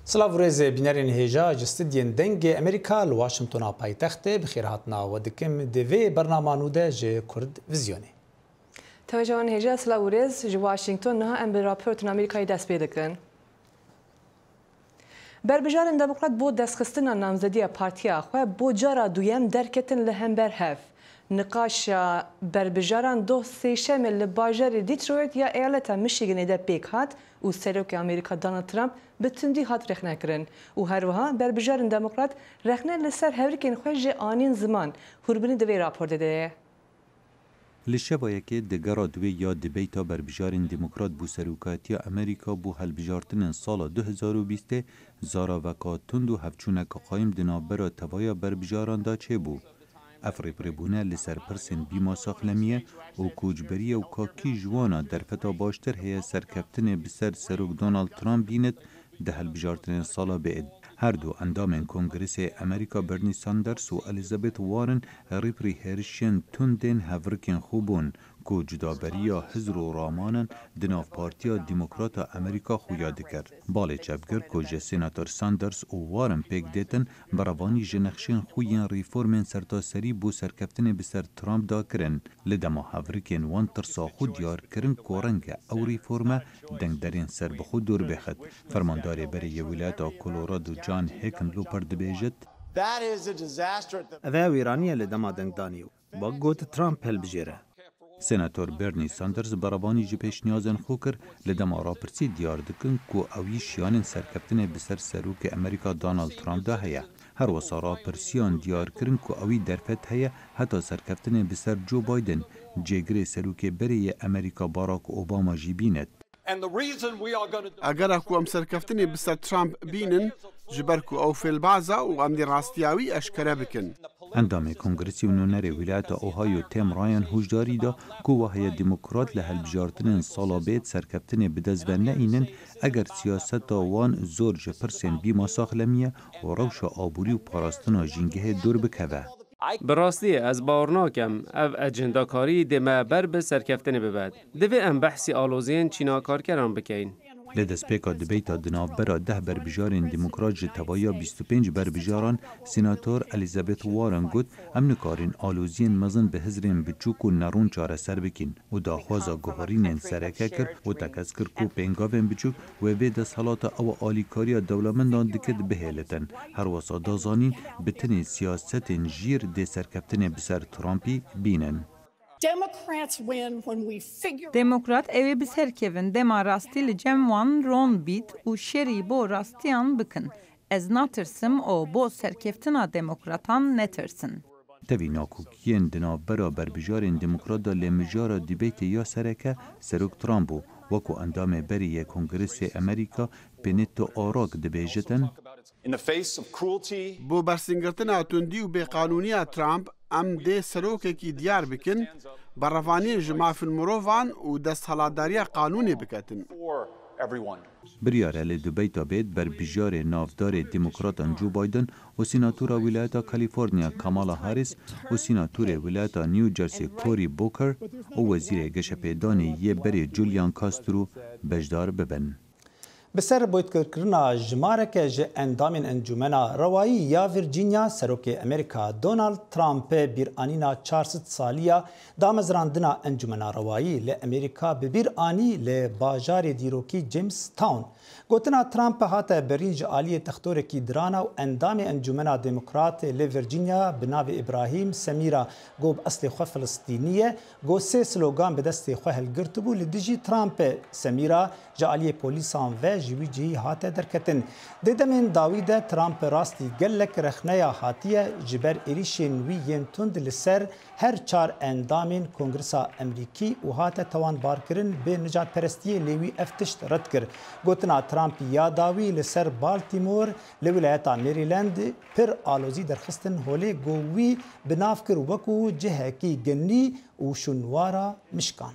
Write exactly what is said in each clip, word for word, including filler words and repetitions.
سلاورز بینرین هیجا جستدین دنگ امریکا لواشنطن پایتخت بخیرهاتنا و دکم دوی برنامه ده ج کرد ویزیونی. توجهان هیجا سلاورز ج واشنطن نه ام به راپورت امریکایی دست پیدا کن. بربجارن دموکرات بود دستخستن نامزدی پارتیا خو بود جارا دویم درکتن لهمبر هف. نقاش بربجاران دو سیشم لباجر دیترویت یا ایالت میشیگن ده پیک هات و سروک امریکا دونالد ترامپ بتندی هات رخنه کرن و هر وها بربجارن دموکرات رخنه لسر هورکن خوش آنین زمان هربنی دوی راپور داده. لشبایه که دگرا دوی یا دبیتا بربجارن دموکرات بو سروکاتی امریکا بو هلبجارتن سال دو هزار و بیست زارا وکاتند و هفچونه که قایم دنابرا توایا بربجاران دا چه بو؟ افریپریبونه لسر پرسن بیما ساخلمیه و کوچبریه و کاکی جوانا در فتا باشتر هیا سرکفتن بسر سروک دونالد ترامپ بیند ده هلبجارتن سالا بعد. هر دو اندام کنگرس امریکا برنی ساندرز و الیزابت وارن ریپری هرشین تندن هورکن خوبون کو جدابریا حزر و رامانن دناف پارتیا دموکراتا امریکا خویا دکر. باله چپگر کو جه سیناتور ساندرز و وارن پیک دیتن بروانی جنخشین خویان ریفورمن سرتاسری بو سرکفتن بسر ترامپ دا کرن. لدما هورکن وان ترسا خود دیار کرن کورنگ او ریفورمه دنگ درین سر بخود دور بخد. فرماندار بری ولایت کولورادو جان هیکن لوپر دبیجت اوه ویرانیه لدما دنگ دانیو با گوت ترامپ هل بجیره. سناتور برنی ساندرز برابانی جی پیش نیازن خوکر لدما راپرسی دیار دکن کو اوی شیان سرکفتن بسر سروک امریکا دونالد ترامپ دا هیا. هر وصا راپرسیان دیار کرن کو اوی درفت هیا حتی سرکفتن بسر جو بایدن جگری سروک بری امریکا باراک اوباما جی بیند. اگر اکو ام سرکفتنی بسر ترامپ بینن جبر کو او فیل بعضا و ام دی راستیاوی اشکره بکن. اندام کنگرسی و نونر ولایت اوهایو تیم رایان هوشداری دا کو وحی دموکرات لهلبجارتن سالا بید سرکفتن بدزبن اینن اگر سیاست وان زور جپرسن بیما ساخلمیه و روش آبوری و پاراستنا جنگه دور بکوه. براستی از باورناکم او اجندا کاری دمه بر به سرکفتن ببد. دوی ام بحثی آلوزین چینا کار کران بکین. لدست پیکا دبیتا دناف برا ده بربجارین دموکرات جتوایا بیست و پنج بربجاران سیناتور الیزابت وارن گود ام نکارین آلوزین مزن به هزرین بچوک و نرون چاره سر بکین و داخوازا گوهرین سرکه کر و تکس کر کو پینگاوین بچوک و وید سالات او آلیکاریا دولمندان دکد بهیلتن هر واسا دازانین بتنی سیاست جیر ده سرکفتن بسر ترامپی بینن. دموکرات اوی بسر کevin دما راستی لجم وان رون بیت و شری بو راستیان بکن. از ناترسم او بو سرکفتنا دموکراتان نترسن. تبی ناکوکین دنا برا بربجارین دموکرات دا لمجارا دیبیت یا سرکه سروک ترامپو وکو اندام بری کنگرس امریکا پینیتو آراک دبیجتن بو برسنگرتنا تندی و بی قانونی ترامپ ام ده سروکه کی دیار بکن بروانی جماف المروفان و دست حلاداری قانونی بکتن. بریاره لدوبیتا بید بر بجار نافدار دموکراتان جو بایدن و سیناتور ولایت کالیفرنیا کامالا هاریس و سیناتور ولایت نیو جرسی کوری بوکر و وزیر گشپیدانی یه بری جولیان کاسترو بجدار ببن. بسر بویتکرنا جمارک ج اندامین انجمنا روایی یا ویرجینیا سروک امریکا دونالد ترامپ بیر آنینا چهارصد سالیا دامزراندنا انجمنا روایی ل امریکا ببیر آنی ل باجار دیروکی جیمز تاون گوتنا ترامپ هاته برینج آلی تختور کی درانا و اندام انجمنا دموکرات ل ویرجینیا بناو ابراهیم سمیرا گوب اصل خو فلسطینیه گو سه سلوگان به دست خو هلگرتبو لدیجی ترامپ سمیرا جالی پولیسان و جوی جی هاته درکتن ددمن داوید ترامپ راستی گلک رخنیا هاتیه جبر ایریشن وی ین تند لسر هر چار اندامین کنگرسا امریکی و هاته توان بارکرین به نجات پرستی لیوی افتشت رد کر گوتنا ترامپ یا داوی لسر بالتیمور لولایتا میریلند پر آلوزی درخستن هولی گووی بناف کر وکو جهه کی گنی و شنوارا مشکان.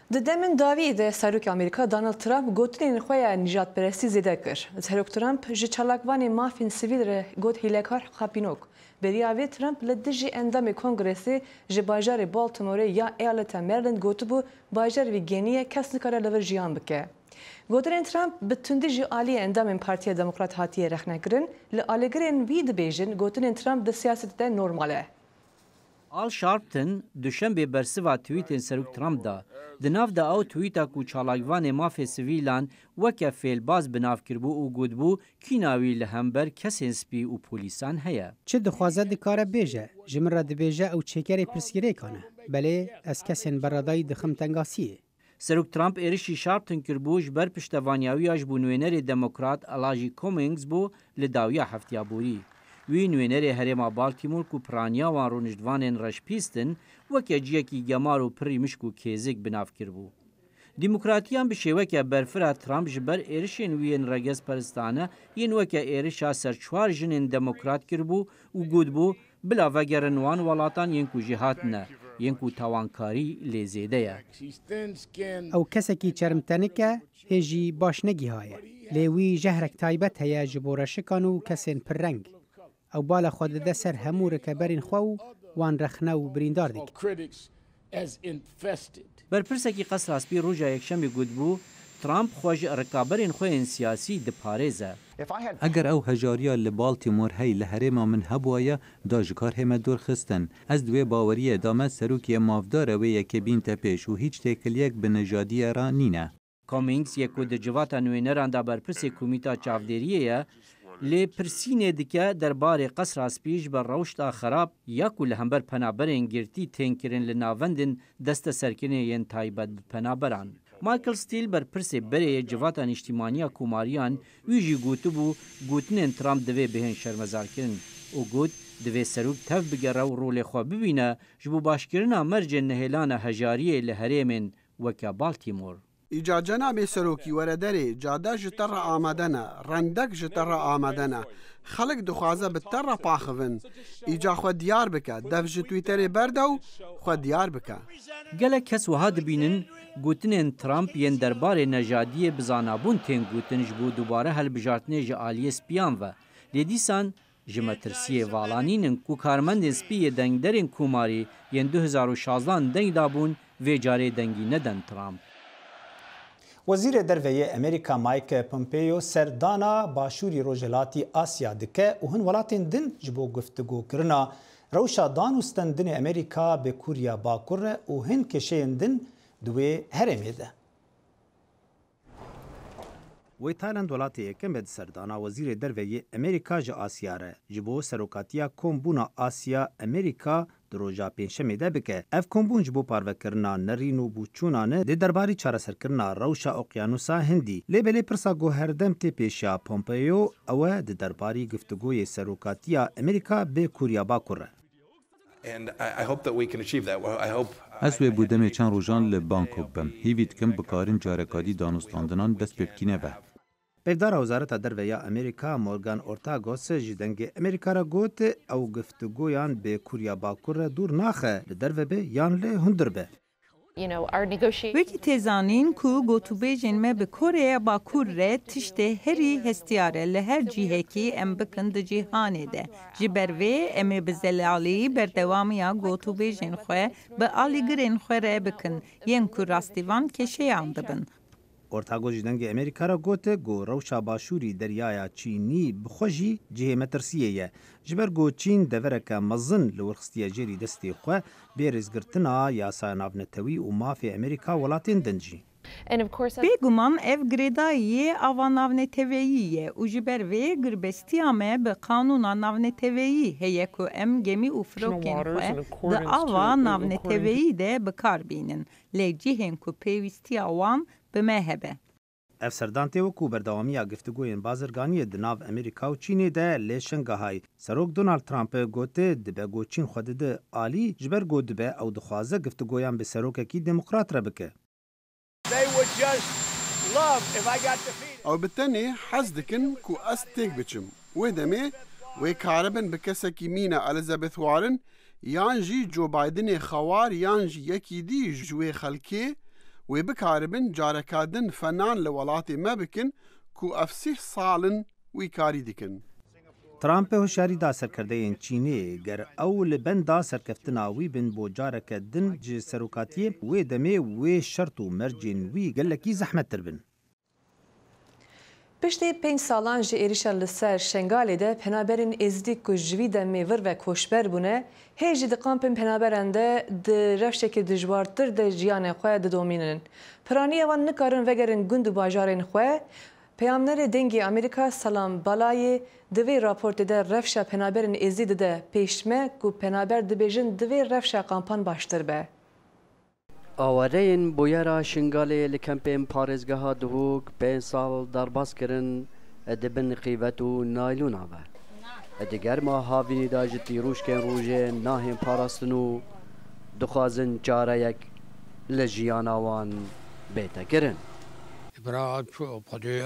Di demên dawî de Serokê Amerîka Donald Trump gotinên xwe ya nîjadperestî zêde kir. Serok Trump ji çalakvanê mafên sivîl re got hîlekar xapînok. Beriya vê Trump li dijî endamê Kongresê ji bajarê Baltimoreê ya eyaleta Maryland gotibû bajarê vî genîye kes nikare li vir jiyan bike. Gotinên Trump bi tundî jî aliyê endamên Partiya Demokrat hatiye rexnekirin, li alêgirên wî dibêjin gotinên Trump di siyasetê de normal e. Al Sharpton duşembe bersiva tweetên Serok Trump da di nav de ew tweeta ku çalakvanê mafê sivîlan weke fêlbaz bi nav kirbû û gotbû kîna wî li hember kesên spî û polîsan heye. Çi dixwaze dikare bêje, ji min re dibêje ew çêkerê pirsgirêkan e. Belê ez kesên beredayî dixim tengasiyê. Serok Trump êrişî Sharpton kirbû ji ber piştevaniyawiya ji bo nûênerê Demokrat Elijah Cummings bû li dawiya heftiya borî. Wî nûênerê Herêma Baltimore ku piraniya wan rûniştvanên reşpîstin weke ciyekî gemar û pirî mişk û kêzik bi nav kirbû. Demokratiyan bi şêweke berfira Trump ji ber êrişên wî yên regezperistane yên weke êrişa ser çwar jinên demokrat kirbû û gotbû bila vegerin wan welatan yên ku jî hatine, yên ku tawankarî lê zêde ye. Ew kesekî çermtenik e, hê jî baş negihaye. Lê wî jehrek taybet heye ji bo reşikan û kesên pirreng. Ew bala xwe dide ser hemû rikeberên xwe û wan rexne û birîndar dik. Berpirsekî qesra spî roja yekşemê gotbû, Trump xwe ji rikaberên xwe yên siyasî diparêze. Eger ew hejariya li Baltimore hey li herêma min hebûye da ji kar hême dûrxistin. Ez di wê baweriyê da me serokê mavdar wê yekê bînte pêş û hîç têkiliyek bi nejadiyê ra nîne. Cummings yek ku di civata nûêneran da berpirsê komîta çavdêriyê ye, lê pirsînê dike derbarê qesra spî ji ber rewşta xerab ya ku li hember penaberên girtî tên kirin li navendin desteserkirinê yên taybet bi penaberan. Michael Steele berpirsê berê civata nîştîmaniya komariyan wî jî gotibû gotinên Trump divê bihên şermezarkirin û got divê serok tev bigere û rolê xwe bibîne ji bo başkirina mercên nehêlana hejariyê li herêmên weke Baltimore. Îca cenabê serokî werederê cada ji te re amade ne, rendek ji te re amade ne. Xelek dixwaze bi te re paxivin. Îca xwe diyar bike, dev ji Twitterê berdew xwe diyar bike. Gelek kes wiha dibînin gotinên Trump yên derbarê nejadiyê bizanabûn tên gotin ji bo dubare helbijartinê ji aliyê spiyan ve. Lê dîsan ji metirsiyê valanînin ku karmendên spiyê dengderên komarî yên du hezar û şazdan deng dabûn vê carê dengî nedin Trump. Wezîrê Derveyê Amerîka Mike Pompeo serdana başûrî Rojhilatî Asya dike û hin welatên din ji bo guftugokirina rewşa dan û stendinê Amerîka bi Kurya Bakur re û hin keşeyên din di wê herêmê de. Wê Tayland welatê yekem be di serdana Wezîrê Derveyê Amerîka ji Asya re ji bo serokatiya kombûna Asya Amerîka di roja pênşemê de bike. Ev kombûn ji bo parvekirina nerîn û bûçûnan di derbarî çareserkirina rewşa Okyanusa Hindî. Lê belê pirsa guherdem tê pêşiya Pompeo ew e di derbarî guftugûyê serokatiya Amerîka bê Kurya Bakur re. Ez wê bû demê çend rojan li Bangkok bim. Hîvî dikim bikarin carekarî danûstandinan dest pê bikîne ve. Pevdara Wezareta Derveya Amerîka Morgan Ortagos ji dengê Amerîka re got ew guftugûyan bê Kurya Bakur re dûr naxe li derve be yan lê hundir be. Wekî têzanîn ku gotûbêjên me bi Koreya Bakur re tiştê herî hestiyar e li her cîhekî em bikin di cîhanê de. Ji ber vê em ê bi zelalî berdewamiya gotûbêjên xwe bi alîgirên xwe re bikin yên ku rastîvan keşeyan dibin. Ortagos ji dengê Amerîka re got got rewşa başûrî deryaya Çînî bixwe jî cihê metirsiyê ye. Ji ber got Çîn devereke mezin li werxistiya jêrî destê xwe bê rêzgirtina yasaya navnetewî û mafê Amerîka welatên din jî. Bêguman ev girêdayiyê ava navneteveyî ye û ji ber vê girbestiya me bi qanûna navneteveyî heye ku em gemî û firokên xwe di ava navneteveyî de bikarbînin. Lê cihên ku pêwîstiya wan bi me hebe. Ev serdan tê wekû berdewamiya guftugûyên bazirganiyê di nav Amerîka û Çînê de lê Şingahayê. Serok Donald Trump gote dibe got Çîn xwe dide alî ji ber got dibe ew dixwaze guftugûyan bi serokekî demokrat re bike. Ew bi tenê hez dikin ku ez têk biçim. Wê demê wê karibin bi kesekî mîna Elizabeth Warren yan jî Joe Bidenê xewar yan jî yekî dî ji wê xelkê وی بکاربن جارکادن فنان لولاتی ما بکن کو افسیح سالن وی کاری دیکن. ترامپ هوشیاری دا سرکرده چینی گر او لبن دا سرکفتنا وی بن بو جارک دن جی سروکاتی وی دمی وی شرط و مرجین وی گلکی زحمت تر بن. پشتی پنج سالان جی ایریشا لسر شنگالی ده پنابرین ازدی که جوی ده میور و کوشبر بونه هیجی ده قامپن پنابرنده ده رفشه که دجوارتر ده جیان خواه ده دومینن. پرانی اوان نکارن وگرن گند باجارین خواه پیامنر دنگی امریکا سلام بالای دوی راپورت ده رفشه پنابرین ازدی ده پیشمه که پنابر ده بیجن دوی رفشه قامپان باشتر به. آوارین بویرا شنگالی لکمپین پارزگاه دهوک پنج سال درباز کرن دبن قیبت و نایلون آوه. دیگر ما هاوینی داجتی روش کن روژه ناهم پاراستنو دخوازن چاره یک لجیان آوان بیتا کرن. برای خودی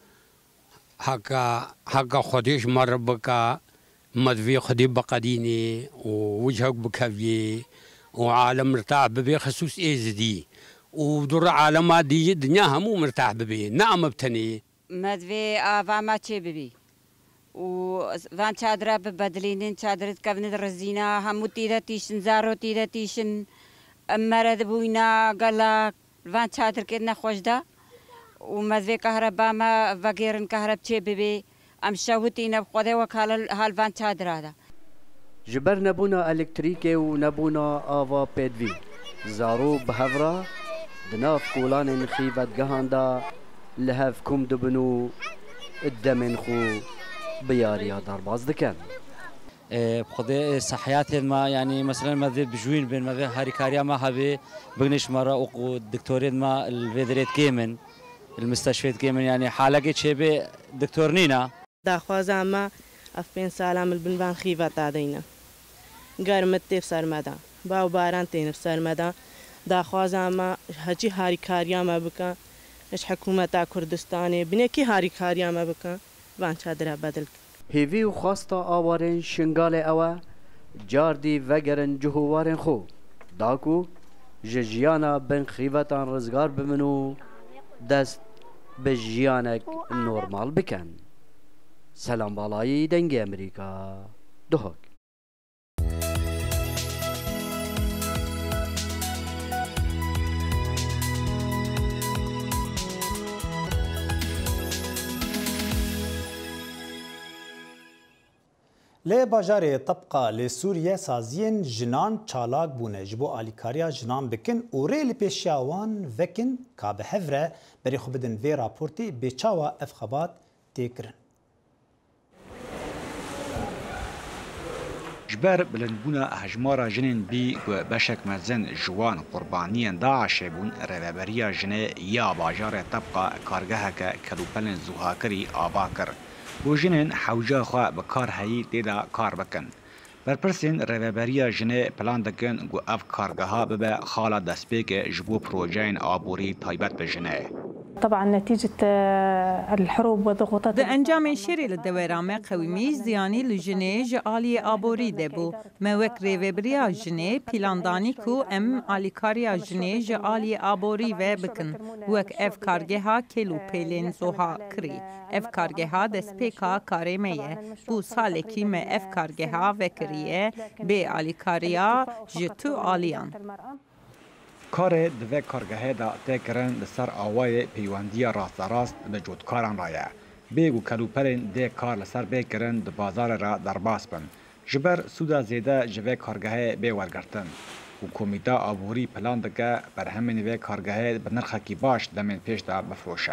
حقا حقا خودیش مر بکا مدوی خودی بقدینی و وجهك بکوی وعالم مرتاح ببي خصوص إيزدي ودور عالم دي الدنيا همو مرتاح ببي نعم بتني مدوي آفا ما تشي ببي وفان شادرة ببدلين شادرة كفن الرزينة همو تيدا تيشن زارو تيدا تيشن مرد بوينا قالا فان شادر كدنا خوش دا ومدوي كهرباء ما فقيرن كهرب تشي ببي أم شاوتينا بخوده وكال هال فان شادرة دا جبر نبونا الکتریکی و نبونا آوا پیدوی زارو بهورا دناف کولان خیفت گهاندا لهف کم دبنو الدمن خو بیاریا درباز دکن بخده صحیات ما يعني مثلا ماذا بجوين بين ماذا هاريكاريا ما هبي بغنش مرة أو دكتورين ما الفيدريت كيمن المستشفيات كيمن يعني حالة شبه دكتور نينا داخواز ما أفين سلام البنبان خيفة تادينا گرمت تف سرمدا باو باران تینف سرمدا داخواز ما هجی هاری کاریا ما بکن اش حکومت کردستان بینه کی هاری کاریا ما بکن وان چادر بدل هیوی و خواستا آوارن شنگال اوا جاردی وگرن جهوارن خو داکو ججیانا بن خیوتان رزگار بمنو دست به جیانک نورمال بکن. سلام بالایی دنگ امریکا دهک. لی باجار طبقه لی سوریه سازین جنان چالاک بونه جبو آلیکاریا جنان بکن و ری پیشیاوان وکن که به هفره بری خوب بدن وی راپورتی بچاوا افخابات تکرن. جبر بلندبونا هجمارا جنین بی و بشک مزن جوان قربانیان داعش بون رهبریا جنه یا باجار طبقه کارگاه که کلوپلن زوهاکری آبا کر. بو جنین حوجا خواه بکار هایی دیدا کار بکن. برپرسین رهبریا جنه پلان دکن گو اف کارگاه ببه خالا دستپیک جبو پروژین آبوری تایبت بجنه. طبعا نتيجة الحروب وضغوطات ده انجام شری لدورامه قویمی زیانی لجنه جعالی آبوری دبو موک ریوبریا جنه پیلاندانی کو ام آلیکاریا جنه جعالی آبوری و بکن وک اف کارگه ها کلو پیلین زوها کری اف کارگه ها دسپیکا کاری میه بو ساله کی me ev kargeha vekiriye bê alîkariya ji tu aliyan. Karê divê kargehê de têkirin li ser awayê peywendiya rastarast bi cotkaran re ye. Bêg û kelûperên dê kar li ser bêkirin di bazarê re derbas bin. Ji ber sûda zêde ji vê kargehê bê wergirtin. û Komîta Aborî plan dike berhemên vê kargehê bi nirxekî baş demên pêş de bifroşe.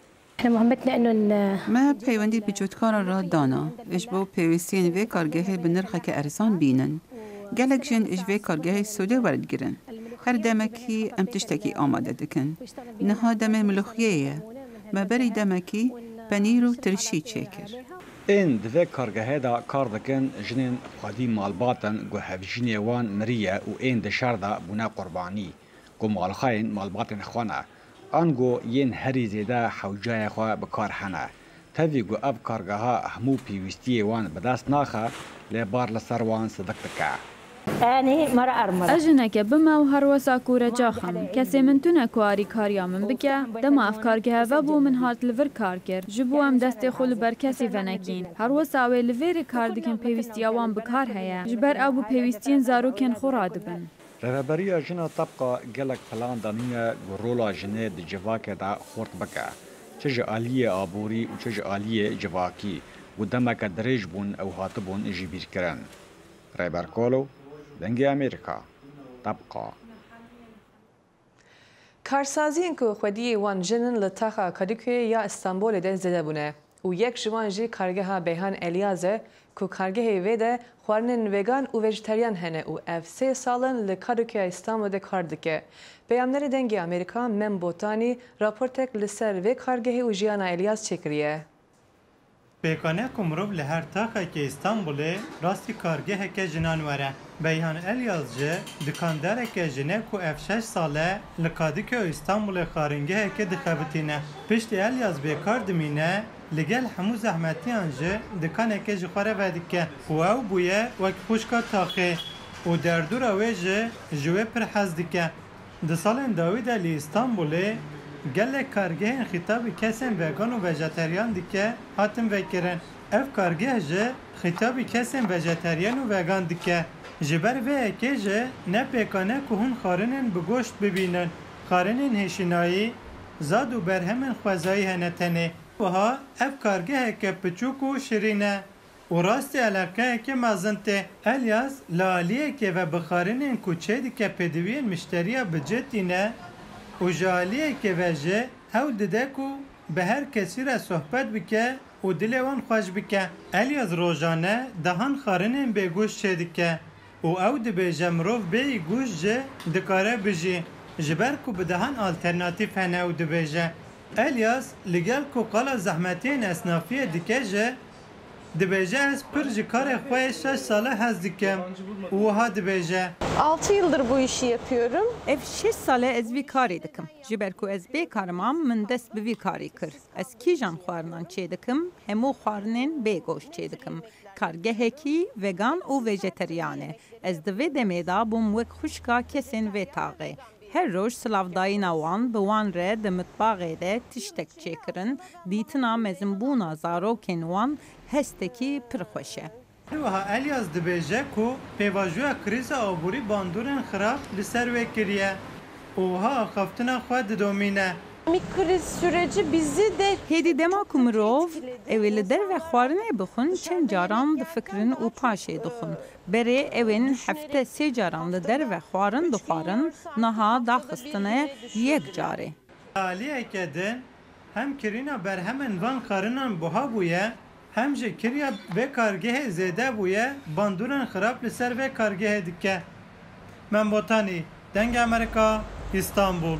ما پیوندی به جوتکارا را دانا اش بو پیوستین وی کارگاه به نرخ که ارسان بینن گلک جن اش وی کارگاه سوده ورد گرن هر دمکی ام تشتکی آماده دکن نها دم ملوخیه ما بری دمکی پنیر و ترشی چکر این دوی کارگاه دا کار دکن جنین خادی مالباتن گو هفجینی وان مریه و این دشار دا بنا قربانی گو مالخاین مالباتن خوانه آنگو ین هری زیده حوجای خواه بکار حنه. تاوی گو اف کارگاه ها همو پیوستی وان بدست ناخه لبار لسر وان صدق دکه. يعني مرة أرملة أجنك بما وهروسا كورة جاخم كسي من تونا كواري كاريا من بكا دما أفكار كهذا من هارت لفر كاركر جبو أم دستي خول بركسي فنكين هروسا وي لفيري كاردكن بيوستيا وان بكار هيا جبر أبو بيوستين زارو كن خرادبن رهبرية جنا تبقى جلك فلان دانية غرولا جنة دي جواكي دا خورت بكا چج آلیه آبوری و چج آلیه جواکی و دمک دريج بون او هاتبون جبیر کرن. رایبر کولو دنگی امریکا تبقى کارسازین که خودی وان جنن لطاقه کدیکه یا استانبول ده زده بونه و یک جوان جی کارگاه بیهان الیازه که کارگاه ویده خوارنن ویگان و ویجتریان هنه و اف سه سالن لکادیکه استانبول ده کاردیکه. بیامنر دنگی امریکا من بوتانی راپورتک لسر وی کارگاه و جیانا الیاز چکریه. پیکانه کمروب لهر تاقه که استانبول راستی کارگاه که جنان وره. بیان الیاز جه دکانداره که جنه کو اف شش ساله لکادی که استانبول خارنگه که دخبتینه. پشت الیاز بیکار دمینه لگل همو زحمتیان جه دکانه که جخواره ودیکه و او بویه وک خوشکا تاقه و در دور اوه جه جوه پر حز دیکه. ده سال داوید علی استانبوله گل کارگاه خطابی کسیم وگان و ویژتریان دیکه هاتم وکرن. اف کارگاه جه خطابی کسیم ویژتریان و وگان دیکه. جبر و اکه جه نه پیکانه که هون خارنن بگوشت ببینن. خارنن هشینایی زاد و برهمن خوزایی هنتنه. و ها اف کارگاه که پچوک و شرینه. و راست علاقه که مازنته الیاس لالیه که و بخارنن کوچه دی که پدوین مشتریا بجتینه و جالیه که وجه هاو دده کو به هر کسی را صحبت بکه و دلوان خوش بکه. الیاس روزانه دهان خارنن به گوش چه دیکه و او دبه جمروف به گوش جه دکاره بجی جبر کو بدهان آلترناتیف هنه و دبه جه. الیاس لگل کو قال زحمتین اسنافیه دیکه جه دبیجه از پرج کار خواه شش ساله هست دیکم و ها دبیجه altı yıldır bu işi yapıyorum. Ev şeş sale ez vî karê dikim. Ji ber ku ez bêkarimam min dest bi vî karê kir. Ez kîjan xwarinan çê dikim, hemû xwarinên bêgoş çê dikim. Kargehekî vegan û vejeteryan e. Ez di vê demê da bûm wek xwişka kesên vê taxê. Her roj silavdayîna wan bi wan re di mitbaxê de tiştek çêkirin, dîtina mezinbûna zarokên wan hestekî pir xweş e. Wiha Elyas dibêje ku pêvajoya krîza aborî bandorên xirab li ser wê kiriye û wiha axaftina xwe didomîne. Kriz süreci bizi de hêdî dema ku mirov ew ê li derve xwarinê bixwin çend caran difikirin û paşê dixwin. Berê ewên hefte sê caran li derve xwarin dixwarin, niha daxistine yek carê. Aliyeke din hem kirîna berhemen van xarinan buha bûye hem ji kiriya vê kargehê zêde bûye bandorên xirab li ser vê kargehê dike. Min Botanî, Deng Amerîka, İstanbul.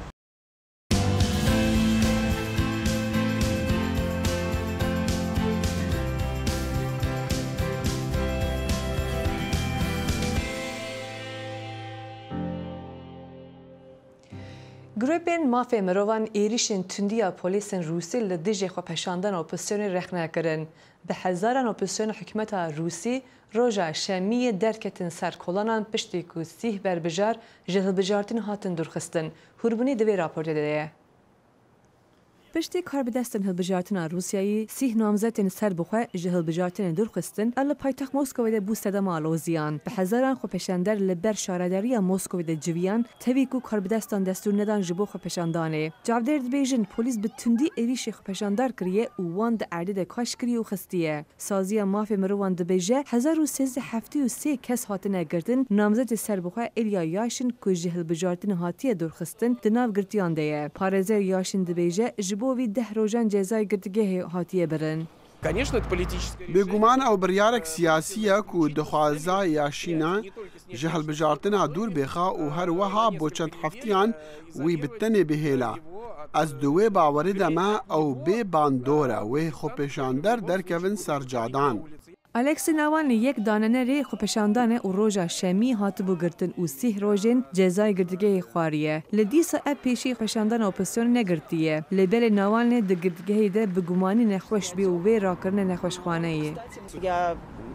Grupên mafê mirovan êrişên tundiya polîsên Rûsî li dijî xwepeşandana opozîsyonê rexne kirin. Bi hezaran opozîsyona hikûmeta Rûsî roja şemiyê derketin ser kolanan piştî ku sîh berbijar ji hilbijartin hatin durxistin. Hûrbûnê di vê raportê de ye. Piştî karbidestên hilbijartina Rûsyayê sîh namzetên serbixwe ji hilbijartinê durxistin, el li paytext Moskowê de bû sedema aloziyan. Bi hezaran xwepeşander li ber şaredariya Moskowê de civiyan, tevî ku karbidestan destûr nedan ji bo xwepeşandanê. Cavdêr dibêjin polîs bi tundî êrişê xwepeşandar kiriye û wan di erdê de kaş kiriye û xistiye. Saziya mafê mirovan dibêje hezar û sêzdeh heftî û sê kes hatine girtin, namzetê serbixwe Ilya Yashin ku ji hilbijartinê hatiye durxistin, di nav girtiyan de ye. Parêzer Yashin dibêje ji bo vî deh rojan cezayê girtîgehê hatiye birin. بێگومان ئەو بڕیارێک سیاسیە و دخوازا یاشینە ji hilbijartina dûr bêxa û her wiha bo çend heftîyan wî bi tenê bihêla. Ez di wê bawerî de me ew bê bandor e wê xwepêşander derkevin ser cadan. Alexey Navalny yek danenerê xwepeşandanê û roja şemî hatibû girtin û sîh rojên cezayê girtîgehê xwariye. Li dîsa ev pêşî xweşandana opozisyonê negirtiye. Lêbelê Navalny di girtîgehê de bi gumanî nexweş bî û wê rakirine nexweşxwaneyê.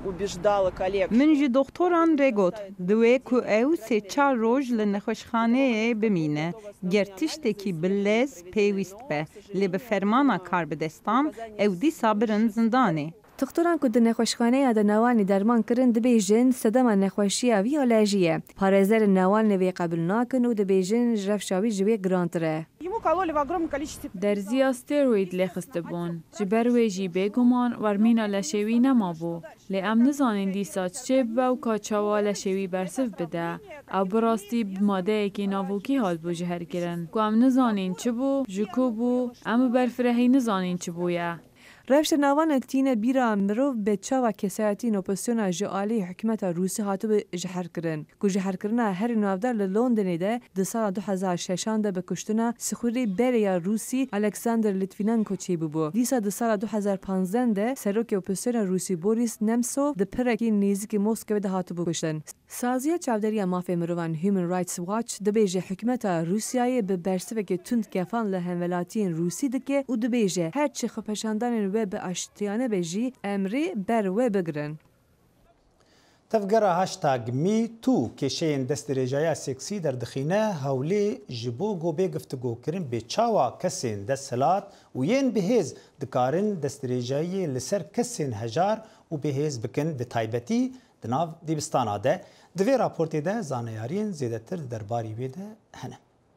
من جی دکتران رگوت دوی کو او سه چار روز لنخوشخانه بمینه گرتشتکی بلز پیویست به لی به فرمانا کار بدستان او دی صابرن زندانه. دکتران که در نخوشخانه یا در نوانی درمان کرن دبیجن صدام نخوشی وی آلاجیه. پارزر نوان وی قبل ناکن و دبیجن جرفشاوی جوی گرانتره. درزی استروید لخست بون. جبروی جی بگمان ورمینا لشوی نما بو. لی ام نزانین دیسا چه با و کاچاوا لشوی برسف بده. او براستی بماده که ناوکی حال بو جهر کرن. که ام نزانین چه بو، جکو بو، ام برفرهی نزانین چه بویه. رفت نوان اکتین بیرا مروف به چاوا کسایتی نوپسیونا جعالی حکمت روسی هاتو به جهر کرن. که جهر کرنا هر نوافدار لندن ده ده سال دو هزار و شش ده به کشتنا سخوری بریا روسی الکساندر لیتویننکو چی ببو. دیسا ده سال دو هزار و پانزده ده سروک اپوزیسیون روسی بوریس نمسوف ده پرکی نیزی مسکو ده هاتو بکشتن. سازیا چاودری مافیا مروان هیومن رایتس واچ ده بیجه حکمت روسیای به برسوه که تند کفان لهمولاتین روسی دکه و ده بیجه هر چی خپشاندن و به اشتیانه بجی امری بر و بگرن. تفگره هاشتاگ می تو کشین دست رجای سکسی در دخینه هولی جبو گو به گفتگو کرن به چاوا کسین دست سلات و ین بهز دکارن دست رجای لسر کسین هجار و بهز بکن به تایبتی دناو دیبستانا ده دوی راپورتی ده زانیارین زیدتر درباری بیده هنه.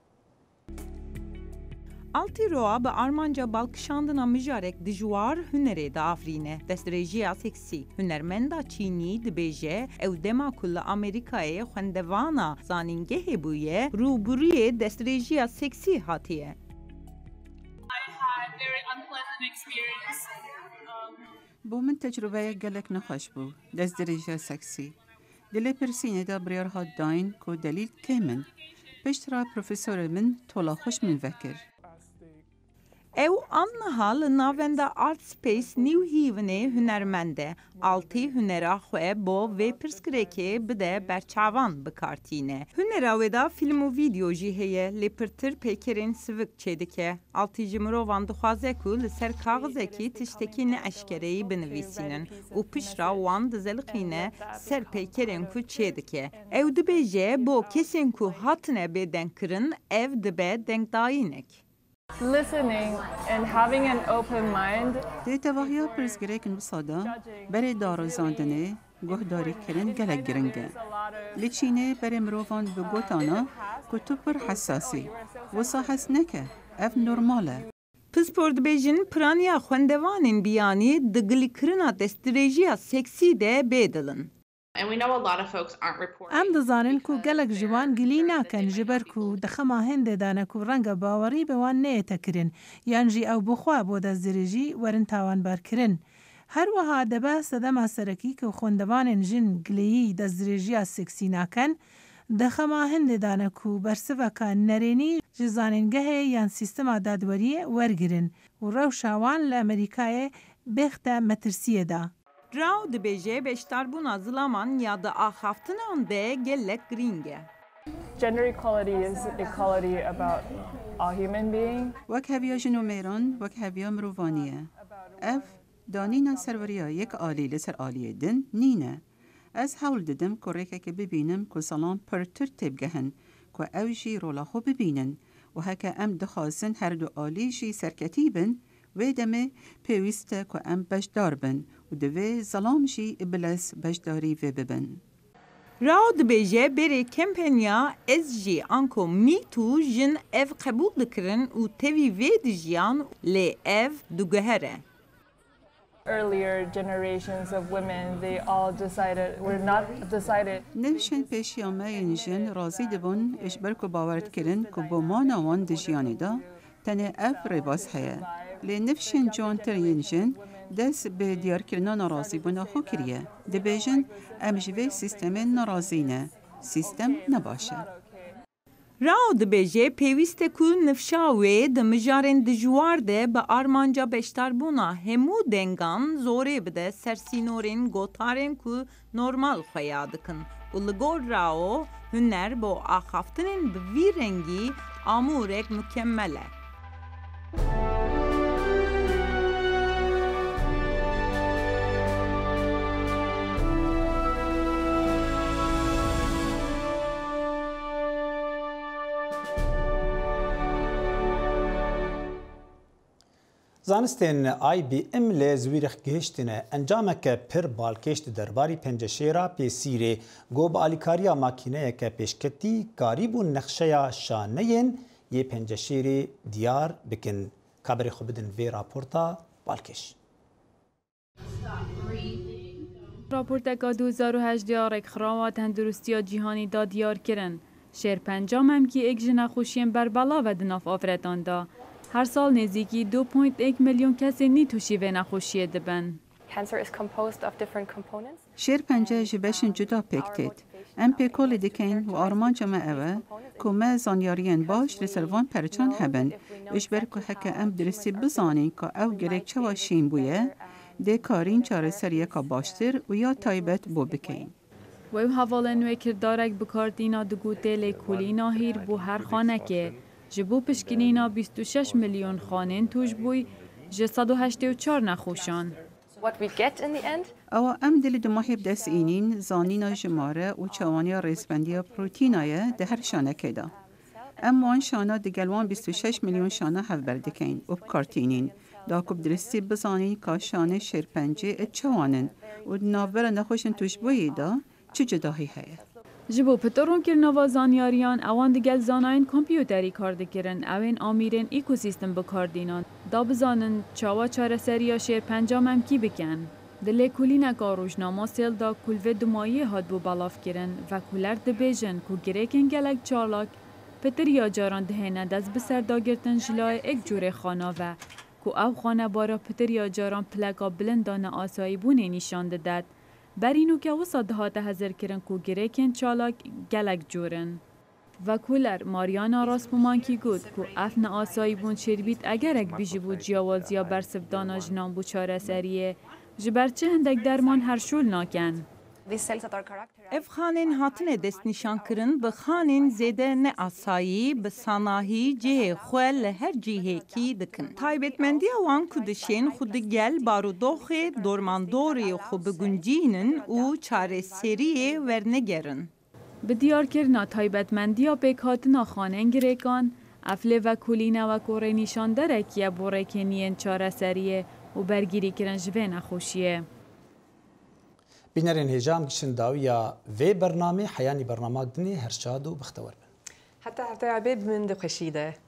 Altı roa be Armanca balkışandına müjarek dijwar hünere da afrine. Destrejiya seksi. Hünermenda Çini dibêje ew dema ku li Amerîkayê xwendevana zanîngehê bûye rûbirûyê destrejiya seksî hatiye. بو من تجربه گلک نخوش بو دست درجه سکسی. دلی پرسینه دا بریار هاد داین کو دلیل کمن. پشترا پروفیسور من تولا خوش من وکر. Ev annaha li navenda Art Space New Havenê hunermende. Altı hünera xwe bo vê pirsgirêkê bide berçavan bikartîne. Hünera wê da film û video jî heye lê pirtir pêkerên sivik çêdike. Altı ji mirovan dixwaze ku li ser kaxizekî tiştekî neeşkereyî binivîsînin û pişra wan dizeliqîne ser pêkerên ku çêdike. Ew dibêje bo kesên ku hatine bêdengkirin ev dibe dengdayînek. Listening and having an open mind. دی تواهیا پرسگریکن بسادا برای دارزاندنه گهداری کردن گلک گرنگه. لیچینه برای مروان بگوتانا که تو پر حساسی و صحس نکه اف نرماله. پسپورت بیجن پرانیا خوندوانین بیانی دگلی کرنا دستریجیا سکسی ده بیدلن. ام دزانن کو گلک جوان گلی ناکن جبر کو دخما هند دانه کو رنگ باوری به وان نه تکرین یان جی او بخوا بو د زریجی ورن تاوان بار کرن هر وها دبا صدما سرکی کو خوندوان جن گلی د زریجی سکسی ناکن دخما هند دانه کو برسوا کان نرینی جزاننگه یان سیستم دادوری ورگرن و رو شاوان ل امریکای بخته مترسیه دا راو dibêje beşdarbûna zilaman ya da axaftinan de gelek giringe. Gender equality is equality about all human being. وەک هەڤیا ژن و mêran وەک هەڤیا mirovaniye. Ev danîna serweriya yek alî li ser aliyê din nîne. Ez hewl didim ku rêkeke bibînim ku salan pirtir têbgehin ku ew jî rola xwe bibînin û heke em dixwazin her du alî jî serketî bin wê demê pêwîst e ku em beşdar bin û divê zalam jî biles beşdarî vê bibin. Rao dibêje berê kampanya ez jî anko Me Too jin ev qebûl dikirin û tevî vê dijiyan lê ev diguhere. Earlier generations of women, they all decided, were not decided. Nevşên pêşiya me yên jin razî dibûn ji ber ku bawer dikirin ku bo mana wan di jiyanê da tenê ev rêbaz heye. Lê nevşên ciwantir yên jin dest bi diyarkirina nerazîbûna xwe kiriye. Dibêjin em ji vê sîstemê nerazî ne. Sîstem ne baş e. Rao dibêje pêwîst e ku nifşa wê di mijarên dijwar de bi armanca beşdarbûna hemû dengan zorê bide ser sînorên gotarên ku normal xweya dikin û li gor Rao huner bo axaftinên bi vî rengî amûrek mukemmel e. زانستین آی بی ام لی زویرخ گهشتنه انجامک پر بالکشت درباری پنجشیرا پیسیره گوب آلیکاریا ماکینه که پیشکتی کاریبو نقشه شانین یه پنجشیری دیار بکن. کابری خوب بدن وی راپورتا بالکش. راپورت که دو هزار و هشت دیارک خراوات تندرستی جهانی دا دیار کرن. شهر پنجام هم که یک جن خوشیم بر بلا و دناف آفرتان دا. هر سال نزدیکی دو پوینت یک میلیون کسی نیتوشی و نخوشی دبن. شهر پنجه جبشن جدا پکتید. ام پی کل دکین و آرمان جمع اوه که ما زانیارین باش رسلوان پرچان هبن اش بر که حکه ام درستی بزانی که او گرک چه واشین بویه ده کارین چاره سریه که باشتر و یا تایبت بو بکین. و او حواله نوی کردارک بکاردینا دگوته لیکولینا هیر بو هر خانه که جبو پشکنینا بیست و شش میلیون خانین توش بوی جه صد و هشتاد و چهار نخوشان. او ام دل دماهی بدست اینین زانینا جماره و چوانیا ریسبندیا پروتینای ده هر شانه که دا. ام وان شانه دگلوان بیست و شش میلیون شانه هف بردکین و بکارتینین. دا کب درستی بزانین که شانه شیرپنجه اتچوانن و ناوبر نخوشن توش بویی دا چه جداهی هایه؟ جبو پترون کرنوا زانیاریان اوان دگل زاناین کمپیوتری کار دکرن اوین آمیرن ایکوسیستم بکاردینان دا بزانن چاوا چاره سریا شیر پنجام هم کی بکن. دلی کلین اکا روشنامه سیل دا کلوه دمایی هاد بو بالاف کرن و کلر دبیجن که گریکن گلک چالاک پتر یا جاران دهینه دست بسر دا گرتن جلای ایک جوره خانه و که او خانه بارا پتر یا جاران پلکا بلندان آسایی بونه نشان داد. برینو که وسط دهات هزر کرن کو گریکن چالاک گلک جورن. و کولر ماریانا راسپومان کی گود کو افن آسایی بون شربیت اگر اک بیجی بود جیاوازیا برسف دانا جنان بو چاره سریه جبرچه هندک درمان هر شول ناکن. اف خانین هاتن دست نشان کرن به خانین زیده نه آسایی به صناهی جه خوال هر جهه کی دکن. تایبتمندی وان کدشین خود گل بارودوخ دورماندوری خوب گنجینن و چاره سریه ورنگرن. به دیار کرنا تایبتمندی ها بکاتنا خانین گریکان افله و کولینه و کوره نشان درک یا بوره کنین چاره سریه و برگیری کرن جوه نخوشیه. بینرین هجام گشن داویا و برنامه حیانی برنامه دنی هرشاد و بختور بن. حتی حتی عبیب من دو خشیده.